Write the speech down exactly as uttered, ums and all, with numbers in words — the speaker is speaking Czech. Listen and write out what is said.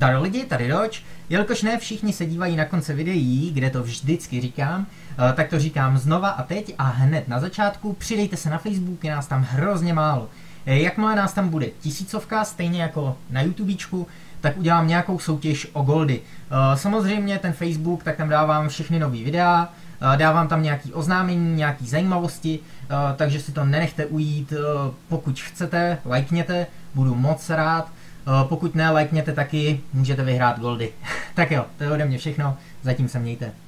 Zdar lidi, tady Doč. Jelikož ne všichni se dívají na konce videí, kde to vždycky říkám, tak to říkám znova a teď a hned na začátku. Přidejte se na Facebook, je nás tam hrozně málo. Jakmile nás tam bude tisícovka, stejně jako na YouTubečku, tak udělám nějakou soutěž o goldy. Samozřejmě ten Facebook, tak tam dávám všechny nový videa, dávám tam nějaký oznámení, nějaký zajímavosti, takže si to nenechte ujít. Pokud chcete, lajkněte, budu moc rád. Pokud ne, lajkněte taky, můžete vyhrát goldy. Tak jo, to je ode mě všechno, zatím se mějte.